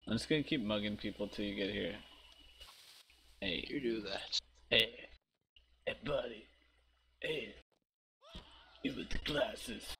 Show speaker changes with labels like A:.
A: I'm just gonna keep mugging people till you get here. Hey.
B: You do that.
A: Hey. Hey, buddy. Hey. You with the glasses.